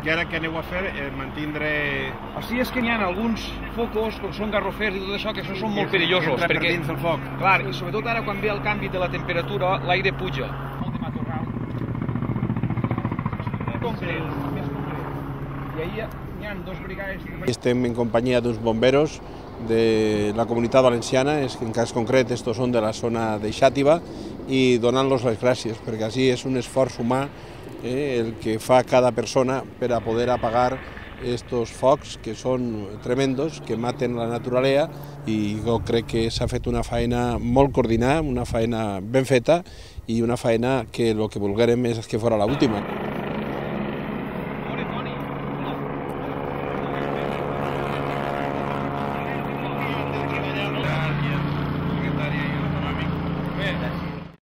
I ara què aneu a fer? Mantindre... Així és que n'hi ha alguns focus, com són garrofers i tot això, que això són molt perillosos. Entra per dins del foc. Clar, i sobretot ara quan ve el canvi de la temperatura, l'aire puja. Molt de matorral. Més concret. I ahir n'hi ha dos brigades... Estem en companyia d'uns bomberos de la Comunitat Valenciana, en cas concret estos són de la zona de Xàtiva, i donant-los les gràcies, perquè així és un esforç humà el que fa cada persona per a poder apagar estos focs que són tremendos, que maten la naturalesa, i jo crec que s'ha fet una feina molt coordinada, una feina ben feta i una feina que el que volguérem és que fos l'última.